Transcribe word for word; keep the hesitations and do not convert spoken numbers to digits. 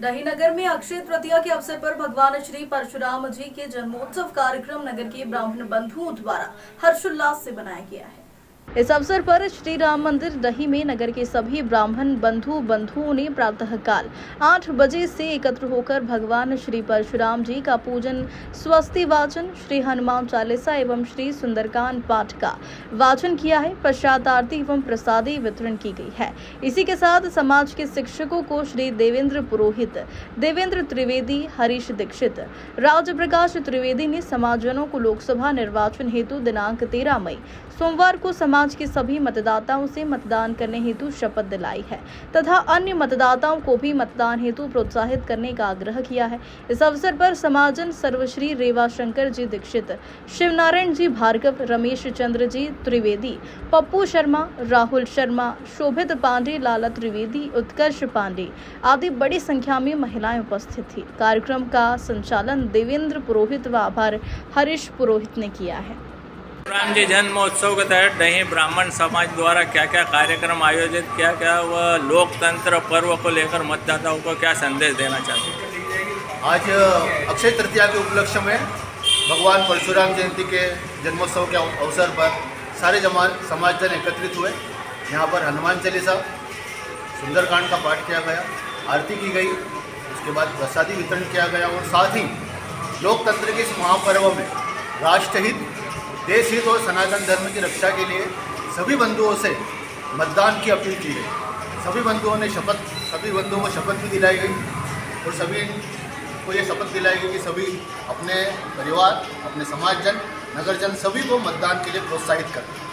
दही नगर में अक्षय तृतीया के अवसर पर भगवान श्री परशुराम जी के जन्मोत्सव कार्यक्रम नगर के ब्राह्मण बंधुओं द्वारा हर्षोल्लास से बनाया गया है। इस अवसर पर श्री राम मंदिर दही में नगर के सभी ब्राह्मण बंधु बंधुओं ने प्रातःकाल आठ बजे से एकत्र होकर भगवान श्री परशुराम जी का पूजन, स्वस्ति वाचन, श्री हनुमान चालीसा एवं श्री सुंदरकांड पाठ का वाचन किया है। पश्चात आरती एवं प्रसादी वितरण की गई है। इसी के साथ समाज के शिक्षकों को श्री देवेंद्र पुरोहित, देवेंद्र त्रिवेदी, हरीश दीक्षित, राज प्रकाश त्रिवेदी ने समाजजनों को लोकसभा निर्वाचन हेतु दिनांक तेरह मई सोमवार को समाज के सभी मतदाताओं से मतदान करने हेतु शपथ दिलाई है तथा अन्य मतदाताओं को भी मतदान हेतु प्रोत्साहित करने का आग्रह किया है। इस अवसर पर समाजजन सर्वश्री रेवा शंकर जी दीक्षित, शिवनारायण जी भार्गव, रमेश चंद्र जी त्रिवेदी, पप्पू शर्मा, राहुल शर्मा, शोभित पांडे, लाला त्रिवेदी, उत्कर्ष पांडे आदि बड़ी संख्या में महिलाएं उपस्थित थी। कार्यक्रम का संचालन देवेंद्र पुरोहित व आभार हरीश पुरोहित ने किया है। राम जी जन्मोत्सव के तहत दही ब्राह्मण समाज द्वारा क्या क्या कार्यक्रम आयोजित किया गया, वह लोकतंत्र पर्व को लेकर मतदाताओं को क्या संदेश देना चाहते हैं? आज अक्षय तृतीया के उपलक्ष्य में भगवान परशुराम जयंती के जन्मोत्सव के अवसर पर सारे जमा समाजजन एकत्रित हुए। यहाँ पर हनुमान चालीसा, सुंदरकांड का पाठ किया गया, आरती की गई, उसके बाद प्रसादी वितरण किया गया और साथ ही लोकतंत्र के इस महापर्व में राष्ट्रहित, देश हित और सनातन धर्म की रक्षा के लिए सभी बंधुओं से मतदान की अपील की गई। सभी बंधुओं ने शपथ सभी बंधुओं को शपथ भी दिलाई गई और सभी को ये शपथ दिलाई गई कि सभी अपने परिवार, अपने समाजजन, नगरजन सभी को मतदान के लिए प्रोत्साहित करें।